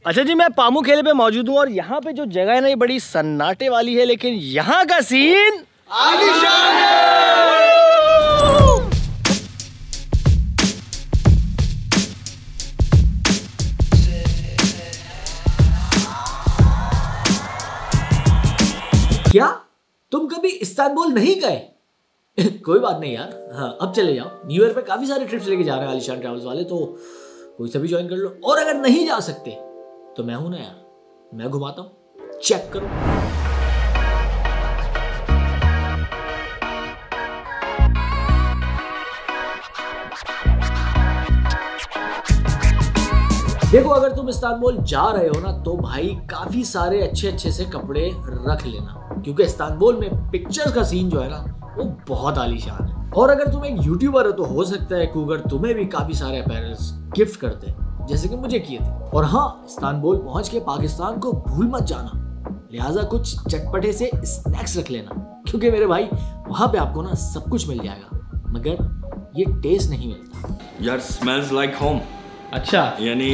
अच्छा जी, मैं पामू खेले पे मौजूद हूँ और यहाँ पे जो जगह है ना ये बड़ी सन्नाटे वाली है, लेकिन यहाँ का सीन आलीशान है। क्या तुम कभी इस्तांबुल नहीं गए? कोई बात नहीं यार, हाँ अब चले जाओ। न्यू ईयर पे काफी सारे ट्रिप्स लेके जा रहे हैं आलीशान ट्रैवल्स वाले, तो कोई सा भी ज्वाइन कर लो। और अगर नहीं जा सकते तो मैं हूं ना यार, मैं घुमाता हूं, चेक करो। देखो अगर तुम इस्तांबुल जा रहे हो ना तो भाई काफी सारे अच्छे से कपड़े रख लेना, क्योंकि इस्तांबुल में पिक्चर्स का सीन जो है ना वो बहुत आलीशान है। और अगर तुम एक यूट्यूबर हो तो हो सकता है कूगर तुम्हें भी काफी सारे अपैरल्स गिफ्ट करते हैं, जैसे कि मुझे किए थे। और हाँ, इस्तांबुल पहुंच के पाकिस्तान को भूल मत जाना, लिहाजा कुछ चटपटे से स्नैक्स रख लेना, क्योंकि मेरे भाई वहां पे आपको ना सब कुछ मिल जाएगा, मगर ये टेस्ट नहीं मिलता यार। Smells like home. अच्छा, यानी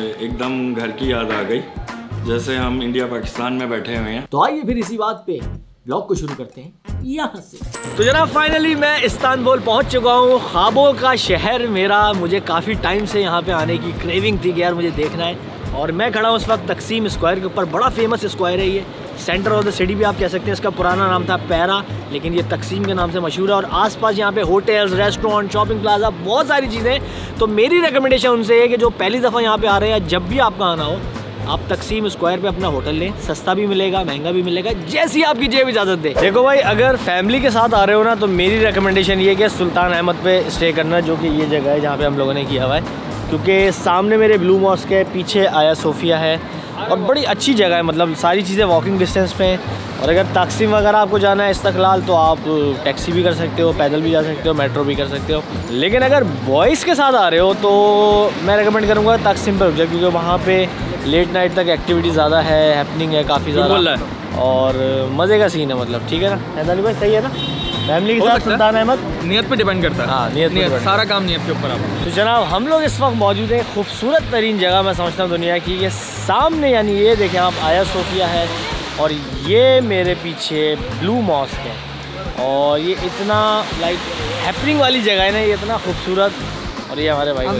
एकदम घर की याद आ गई, जैसे हम इंडिया पाकिस्तान में बैठे हुए हैं। तो आइए फिर इसी बात पे ब्लॉग को शुरू करते हैं यहाँ से। तो जनाब फाइनली मैं इस्तांबुल पहुँच चुका हूँ, ख्वाबों का शहर मेरा। मुझे काफ़ी टाइम से यहाँ पे आने की क्रेविंग थी कि यार मुझे देखना है। और मैं खड़ा हूँ उस वक्त तकसीम स्क्वायर के ऊपर, बड़ा फेमस स्क्वायर है ये, सेंटर ऑफ द सिटी भी आप कह सकते हैं। इसका पुराना नाम था पैरा, लेकिन ये तकसीम के नाम से मशहूर है। और आसपास यहाँ पे होटल्स, रेस्टोरेंट, शॉपिंग प्लाजा, बहुत सारी चीज़ें। तो मेरी रिकमेंडेशन उनसे है कि जो पहली दफ़ा यहाँ पे आ रहे हैं, जब भी आपका आना हो आप तकसीम स्क्वायर पे अपना होटल लें, सस्ता भी मिलेगा, महंगा भी मिलेगा, जैसी आपकी जेब इजाज़त दे। देखो भाई, अगर फैमिली के साथ आ रहे हो ना तो मेरी रिकमेंडेशन ये कि सुल्तान अहमद पे स्टे करना, जो कि ये जगह है जहाँ पे हम लोगों ने किया हुआ है, क्योंकि सामने मेरे ब्लू मॉस्क है, पीछे आया सोफिया है और बड़ी अच्छी जगह है, मतलब सारी चीज़ें वॉकिंग डिस्टेंस पे हैं। और अगर तकसीम वगैरह आपको जाना है इस्तकलाल तो आप टैक्सी भी कर सकते हो, पैदल भी जा सकते हो, मेट्रो भी कर सकते हो। लेकिन अगर बॉयज़ के साथ आ रहे हो तो मैं रिकमेंड करूँगा तकसीम पर रुक जाओ, क्योंकि वहाँ पे लेट नाइट तक एक्टिविटी ज़्यादा है, हैपनिंग है काफ़ी ज़्यादा और मज़े का सीन है, मतलब ठीक है ना हैदराली भाई, सही है ना? फैमिली के साथ सुल्तान अहमद, नियत पे डिपेंड करता है। हाँ, नियत सारा काम नियत के ऊपर। आप तो जनाब हम लोग इस वक्त मौजूद हैं खूबसूरत तरीन जगह मैं समझता हूँ दुनिया की, ये सामने, यानी ये देखें आप, आया सोफिया है और ये मेरे पीछे ब्लू मॉस्क है। और ये इतना लाइक हैपनिंग वाली जगह है ना, ये इतना खूबसूरत। और ये हमारे भाई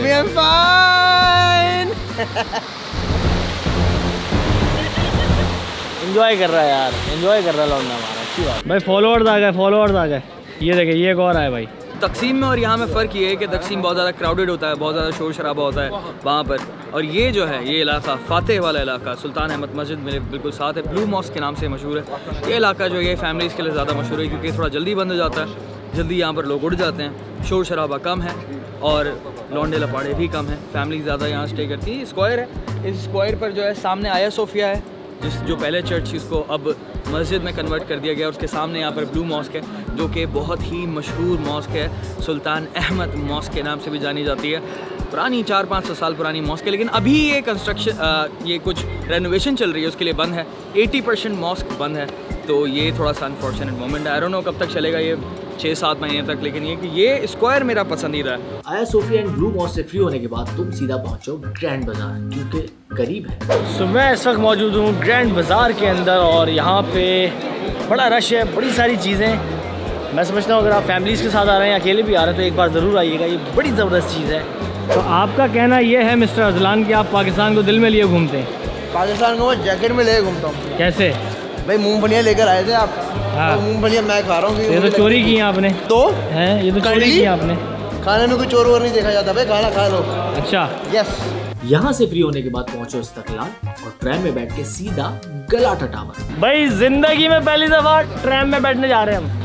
एंजॉय कर रहा है यार, एंजॉय कर रहा है लौंडा हमारा, अच्छी बात भाई। फॉलोअर्स आ गए, ये देखे, ये एक और आया भाई। तकसीम में और यहाँ में फ़र्क ये है कि तकसीम बहुत ज़्यादा क्राउडेड होता है, बहुत ज़्यादा शोर शराबा होता है वहाँ पर। और ये जो है, ये इलाका फातेह वाला इलाका, सुल्तान अहमद मस्जिद मेरे बिल्कुल साथ है, ब्लू मॉस्क के नाम से मशहूर है। ये इलाका जो है ये फैमिलीज़ के लिए ज़्यादा मशहूर है, क्योंकि थोड़ा जल्दी बंद हो जाता है, जल्दी यहाँ पर लोग उड़ जाते हैं, शोर शराबा कम है और लौंडे लपाड़े भी कम हैं, फैमिली ज़्यादा यहाँ स्टे करती है। स्क्वायर है, इस स्क्वायर पर जो है सामने आया सोफिया है, जो पहले चर्च उसको अब मस्जिद में कन्वर्ट कर दिया गया। उसके सामने यहाँ पर ब्लू मॉस्क है, जो कि बहुत ही मशहूर मॉस्क है, सुल्तान अहमद मॉस्क के नाम से भी जानी जाती है। पुरानी 400-500 साल पुरानी मॉस्क है, लेकिन अभी ये कंस्ट्रक्शन, ये कुछ रेनोवेशन चल रही है, उसके लिए बंद है। 80% मॉस्क बंद है, तो ये थोड़ा सा अनफॉर्चुनेट मोमेंट है। आई डोंट नो कब तक चलेगा ये, 6-7 महीने तक, लेकिन ये स्क्वायर मेरा पसंदीदा है। आया सोफिया एंड ब्लू मॉस्क से फ्री होने के बाद तुम सीधा पहुंचो ग्रैंड बाजार, क्योंकि करीब है। तो मैं इस वक्त मौजूद हूँ ग्रैंड बाजार के अंदर और यहाँ पे बड़ा रश है, बड़ी सारी चीज़ें। मैं समझता हूँ अगर आप फैमिलीज़ के साथ आ रहे हैं या अकेले भी आ रहे हैं तो एक बार ज़रूर आइएगा, ये बड़ी ज़बरदस्त चीज़ है। तो आपका कहना ये है मिस्टर अजलान कि आप पाकिस्तान को दिल में लिए घूमते हैं? पाकिस्तान को मैं जैकेट में ले घूमता हूँ। कैसे भाई? मूंगफलियाँ लेकर आए थे आप। हाँ, तो मूंगफलियाँ मैं खा रहा हूँ। ये तो चोरी की आपने। तो हैं, ये तो चोरी की आपने। खाने में कोई चोर वोर नहीं देखा जाता भाई, खाना खा लो। अच्छा, यस। यहाँ से फ्री होने के बाद पहुंचो इस्तकलाल और ट्रेन में बैठ के सीधा गलाटा टावर। भाई जिंदगी में पहली दफा ट्रेन में बैठने जा रहे हैं हम।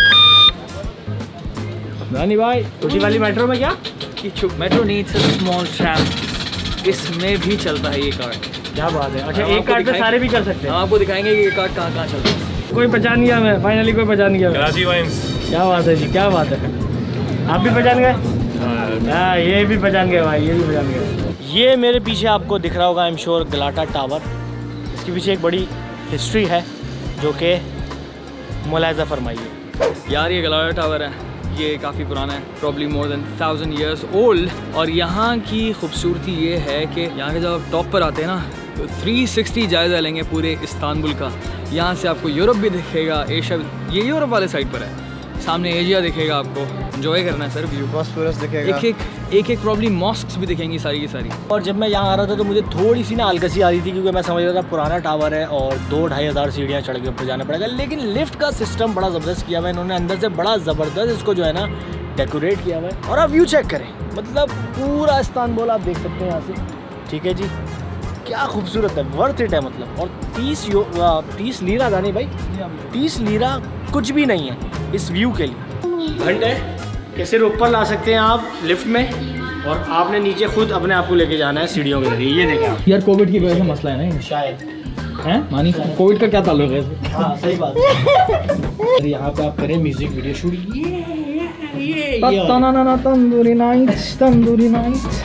रानी भाई, छोटी वाली मेट्रो में क्या? Metro needs a small tram, इसमें भी चलता है ये कार्ड। क्या बात है। अच्छा, एक कार्ड पे सारे भी कर सकते हैं? हम आपको दिखाएंगे कि ये कार्ड कहाँ कहाँ चलता है। कोई पहचान गया मैं, फाइनली कोई पहचान गया। क्या बात है जी, क्या बात है। आप भी पहचान गए? हाँ, ये भी पहचान गए भाई, ये भी पहचान गए। ये मेरे पीछे आपको दिख रहा होगा I am sure Galata Tower. इसके पीछे एक बड़ी हिस्ट्री है जो कि मुलाहिजा फरमाइए। यार ये गलाटा टावर है, ये काफ़ी पुराना है, probably more than 1000 years old. और यहाँ की खूबसूरती ये है कि यहाँ के जब आप टॉप पर आते हैं ना तो 360 जायज़ा लेंगे पूरे इस्तांबुल का। यहाँ से आपको यूरोप भी दिखेगा, एशिया, ये यूरोप वाले साइड पर है, सामने एशिया दिखेगा, आपको एंजॉय करना है सर व्यू, बॉस्फोरस दिखेगा, एक प्रॉब्लम मॉस्क्स भी दिखेंगी सारी की सारी। और जब मैं यहाँ आ रहा था तो मुझे थोड़ी सी ना आलकसी आ रही थी, क्योंकि मैं समझ रहा था पुराना टावर है और 2-2.5 हज़ार सीढ़ियाँ चढ़ के ऊपर जाना पड़ेगा, लेकिन लिफ्ट का सिस्टम बड़ा ज़बरदस्त किया हुआ है इन्होंने, अंदर से बड़ा ज़बरदस्त इसको जो है ना डेकोरेट किया हुआ है। और आप व्यू चेक करें, मतलब पूरा इस्तांबुल आप देख सकते हैं यहाँ से, ठीक है जी, क्या खूबसूरत है, वर्थ इट है मतलब। और 30 लीरा था नहीं भाई, 30 लीरा कुछ भी नहीं है इस व्यू के लिए। घंटे कैसे ऊपर ला सकते हैं आप लिफ्ट में, और आपने नीचे खुद अपने आप को लेके जाना है सीढ़ियों के जरिए। ये देखें आप यार, कोविड की वजह से मसला है ना शायद, हैं मानी, कोविड का क्या ताल्लुक है? हाँ सही बात है। यहाँ पे आप करें music video shoot, tandoori nights, tandoori nights.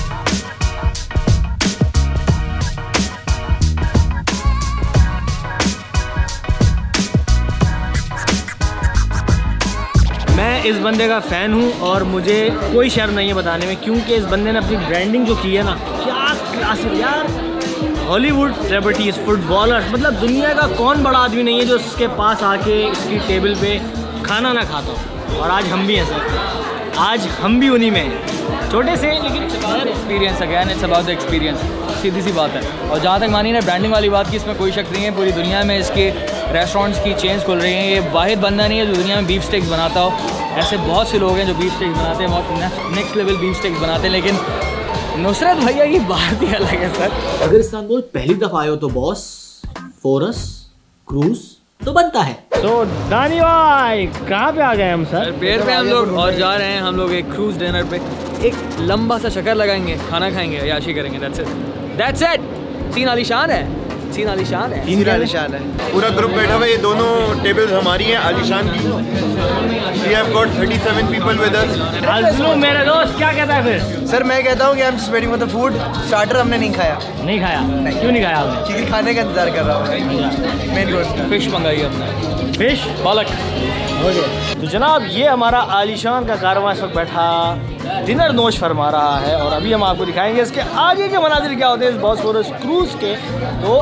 मैं इस बंदे का फ़ैन हूँ और मुझे कोई शर्म नहीं है बताने में, क्योंकि इस बंदे ने अपनी ब्रांडिंग जो की है ना, क्या क्लासिक यार। हॉलीवुड सेलिब्रिटीज़, फुटबॉलर्स, मतलब दुनिया का कौन बड़ा आदमी नहीं है जो इसके पास आके इसकी टेबल पे खाना ना खाता हो। और आज हम भी हैं सर, आज हम भी उन्हीं में हैं, छोटे से, लेकिन experience again, it's about the experience, सीधी सी बात है। और जहाँ तक मानी ना ब्रांडिंग वाली बात की, इसमें कोई शक नहीं है, पूरी दुनिया में इसके रेस्टोरेंट्स की चेंज खुल रही हैं। ये वाहिद बंदा नहीं है जो दुनिया में बीफ स्टेक्स बनाता हो, ऐसे बहुत से लोग हैं जो बीफ स्टेक्स बनाते हैं, बहुत नेक्स्ट लेवल बीफ स्टेक्स बनाते हैं, लेकिन नुसरत भैया की बात ही अलग है सर। अगर इस्तांबुल पहली दफ़ा आए हो तो बॉस, फोरस, क्रूज तो बनता है। तो दानी भाई कहाँ पे आ गए हम सर? पेड़ पे हम लोग, और जा रहे हैं हम लोग एक क्रूज डिनर पे, एक लंबा सा चक्कर लगाएंगे, खाना खाएंगे, याशी करेंगे, दैट्स इट। सीन आलीशान है, सीन आलीशान है, सीन आलीशान है। पूरा ग्रुप बैठा हुआ है, ये दोनों टेबल्स हमारी हैं आलीशान की। We have got 37 people with us. अज़लू मेरे दोस्त क्या कहता है फिर? सर मैं कहता हूँ कि I'm just waiting for the food. Starter हमने नहीं खाया। नहीं खाया? नहीं। क्यों नहीं खाया आपने? क्योंकि खाने का इंतजार कर रहा हूँ। मेन रोड फिश मंगाई हमने, फिश पालक। तो जनाब ये हमारा आलीशान का कारवां इस वक्त बैठा डिनर नोश फरमा रहा है, और अभी हम आपको दिखाएंगे इसके आगे के मनाजिर क्या होते हैं इस बॉस्फोरस क्रूज के। तो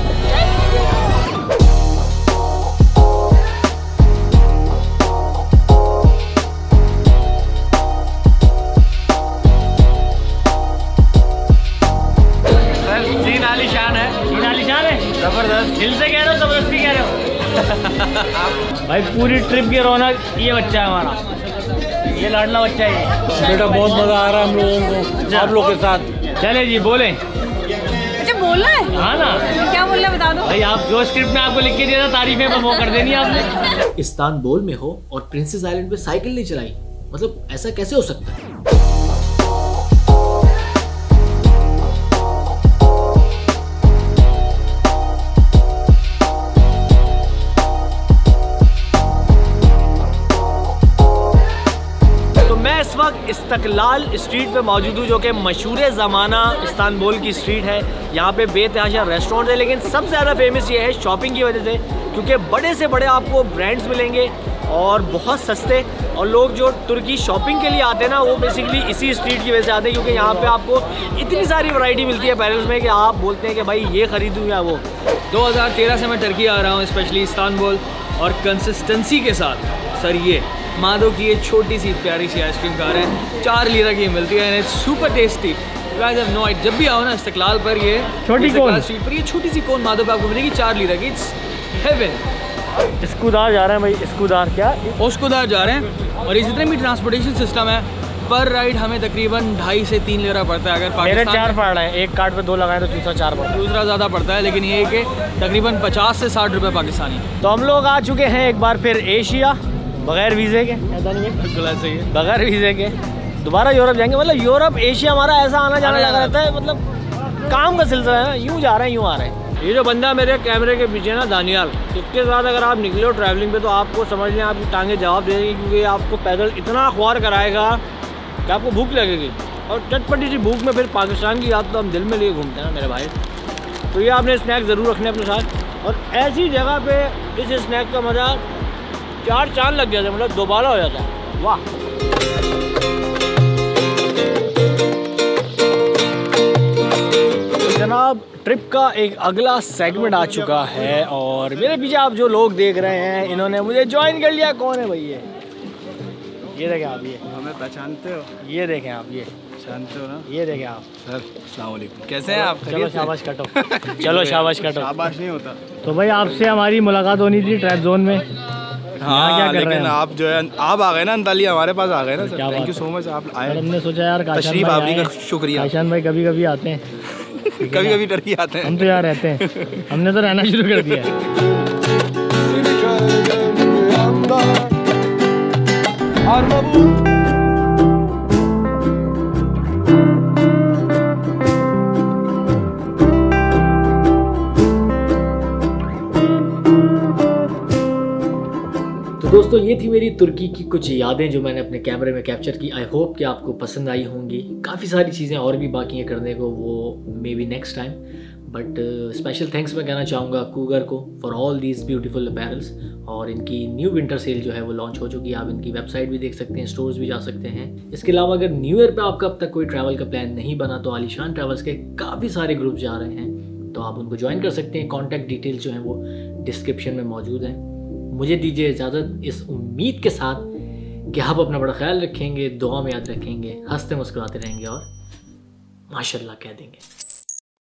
सीन आलीशान है, सीन आलीशान है, जबरदस्त। दिल से कह रहे हो, जबरदस्ती कह रहे हो? भाई पूरी ट्रिप की रौनक ये बच्चा है हमारा, ये लाडला बच्चा है। बेटा बहुत मज़ा आ रहा है हम लोगों को आप लोग के साथ। चले जी बोलें। अच्छा बोलना है? हाँ ना, क्या बोलना है बता दो भाई। आप जो स्क्रिप्ट में आपको लिख के दिया था तारीफें पर वो कर देनी आपने। इस्तांबुल में हो और प्रिंसेस आइलैंड पे साइकिल नहीं चलाई, मतलब ऐसा कैसे हो सकता है? इस वक्त इस्तकलाल स्ट्रीट पे मौजूद हूँ, जो कि मशहूर ज़माना इस्तांबुल की स्ट्रीट है। यहाँ पे बेतहाशा रेस्टोरेंट है, लेकिन सबसे ज़्यादा फेमस ये है शॉपिंग की वजह से, क्योंकि बड़े से बड़े आपको ब्रांड्स मिलेंगे और बहुत सस्ते। और लोग जो तुर्की शॉपिंग के लिए आते हैं ना, वो बेसिकली इसी स्ट्रीट की वजह से आते हैं, क्योंकि यहाँ पे आपको इतनी सारी वैरायटी मिलती है पेरिस में कि आप बोलते हैं कि भाई ये ख़रीदूँ या वो। 2013 से मैं टर्की आ रहा हूँ, स्पेशली इस्तांबुल, और कंसिस्टेंसी के साथ सर ये मादो की ये छोटी सी प्यारी सी आइसक्रीम खा रहे हैं, 4 लीरा की मिलती है, it's super tasty. Guys have no idea, जब भी आओ ना इस्तकलाल पर, ये छोटी कोन स्ट्रीट पर ये छोटी सी कोन मादो पे आपको मिलेगी 4 लीरा की, इट्स हेवन। इस्कूदार जा रहे हैं भाई, इस्कूदार क्या? उस्कूदार जा रहे हैं, और ये जितने भी ट्रांसपोर्टेशन सिस्टम है, पर राइड हमें तकरीबन 2.5 से 3 लीरा पड़ता है। अगर मेरे 4 पड़ रहे हैं, एक कार्ड पे 2 लगाए तो दूसरा 4 पड़ता है। दूसरा ज़्यादा पड़ता है, लेकिन ये कि तकरीबन 50 से 60 रुपये पाकिस्तानी। तो हम लोग आ चुके हैं एक बार फिर एशिया, बगैर वीज़े के। बिल्कुल ऐसे ही है, बगैर वीज़े के दोबारा यूरोप जाएंगे। मतलब यूरोप एशिया हमारा ऐसा आना जाना लगा रहता है, मतलब काम का सिलसिला है ना, यूँ जा रहे हैं यूँ आ रहे हैं। ये जो बंदा मेरे कैमरे के पीछे ना, दानियाल, इसके साथ अगर आप निकले हो ट्रैवलिंग पे तो आपको समझ लें आपकी टांगें जवाब दे देंगी, क्योंकि आपको पैदल इतना ख्वार कराएगा कि आपको भूख लगेगी। और चटपटी सी भूख में फिर पाकिस्तान की याद तो हम दिल में लिए घूमते हैं ना मेरे भाई। तो ये आपने स्नैक ज़रूर रखने अपने साथ, और ऐसी जगह पे इस स्नैक का मज़ा 4 चांद लग जाते, मतलब दोबारा हो जाता है। वाह। तो जनाब ट्रिप का एक अगला सेगमेंट आ चुका है और मेरे पीछे आप जो लोग देख रहे हैं इन्होंने मुझे ज्वाइन कर लिया। कौन है भैया? ये देखें आप, ये हमें पहचानते हो? ये देखें आप, ये जानते हो ना? ये देखें आप। सर अस्सलाम वालेकुम, कैसे हैं आप? चलो शाबाश कटो चलो शाबाश कटो। शाबाश नहीं होता। तो भाई आपसे हमारी मुलाकात होनी थी ट्रैप जोन में। हाँ क्या कर लेकिन रहे हैं? आप जो है आप आ गए ना अंतालिया, हमारे पास आ गए ना sir. Thank you so much, आप आए। हमने सोचा यार तशरीफ आपकी का शुक्रिया। काशान भाई कभी कभी आते हैं कभी कभी डर के आते हैं। हम तो यार रहते हैं, हमने तो रहना शुरू कर दिया है। तो दोस्तों ये थी मेरी तुर्की की कुछ यादें जो मैंने अपने कैमरे में कैप्चर की। आई होप कि आपको पसंद आई होंगी। काफ़ी सारी चीज़ें और भी बाकी हैं करने को, वो may be next time. But special thanks मैं कहना चाहूँगा कूगर को for all these beautiful apparels. और इनकी न्यू विंटर सेल जो है वो लॉन्च हो चुकी है। आप इनकी वेबसाइट भी देख सकते हैं, स्टोर्स भी जा सकते हैं। इसके अलावा अगर न्यू ईयर पे आपका अब तक कोई ट्रैवल का प्लान नहीं बना तो आलीशान ट्रैवल्स के काफ़ी सारे ग्रुप जा रहे हैं, तो आप उनको ज्वाइन कर सकते हैं। कॉन्टैक्ट डिटेल्स जो हैं वो डिस्क्रिप्शन में मौजूद हैं। मुझे दीजिए इजाज़त इस उम्मीद के साथ कि आप अपना बड़ा ख्याल रखेंगे, दुआ में याद रखेंगे, हंसते मुस्कुराते रहेंगे और माशाल्लाह कह देंगे।